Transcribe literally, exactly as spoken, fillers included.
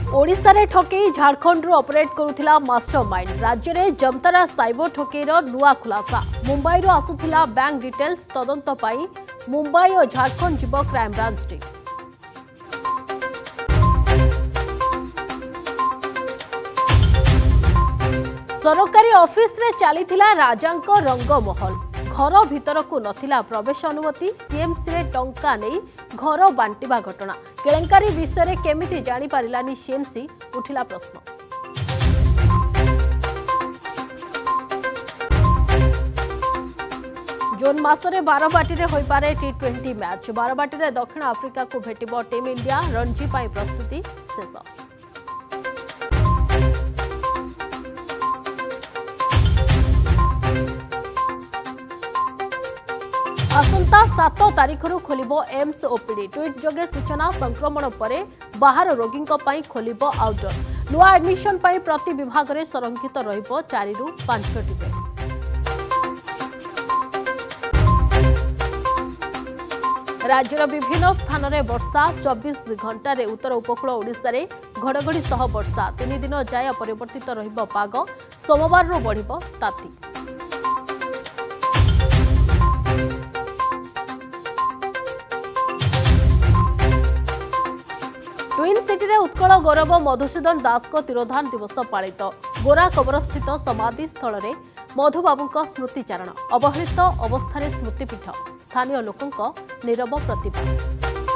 ओडिशा रे ठकेई झारखंड रु operate करुथिला mastermind राज्य रे जमतारा साइबर ठकेईर नुआ खुलासा मुंबई रु आसुथिला बैंक डिटेल्स तदंत पाई मुंबई और झारखंड जीव क्राइम ब्रांच टीम। सरकारी ऑफिस रे चलीथिला राजांक रंगमहल घर भीतर को नथिला प्रवेश अनुमति सीएमसी रे टंका नहीं घर बांटिबा घटना केलेंकारी विषय रे केमिति जानि पारिलानी सीएमसी उठिला प्रश्न। जून मासरे बारवाटी रे होई पारे टी ट्वेंटी मैच बारवाटी रे दक्षिण आफ्रिका को भेटिबो टीम इंडिया रणजी पाई प्रस्तुति शेष। आसंता सात तारीख रु खोलिबो एम्स ओपीडी ट्वीट जोगे सूचना संक्रमण परे बाहर रोगी खोलिबो आउटडोर नुआ एडमिशन पाई प्रति विभाग रे संरक्षित रहिबो चारि रु पांच टी बेड। राज्यर विभिन्न स्थान में वर्षा चौबीस घंटा रे उत्तर उपकूल ओडिशा रे घड़घड़ी सह वर्षा तीन दिन जाय परिवर्तित रहिबो पाग सोमवार रु बढ़िबो ताती। ट्विन सिटी रे उत्कल गौरव मधुसूदन दास को तिरोधान दिवस पालित गोरा कबर स्थित समाधि स्थल रे मधुबाबू स्मृतिचारण अवहेलित अवस्था स्मृतिपीठ स्थानीय लोकों नीरव प्रतिभा।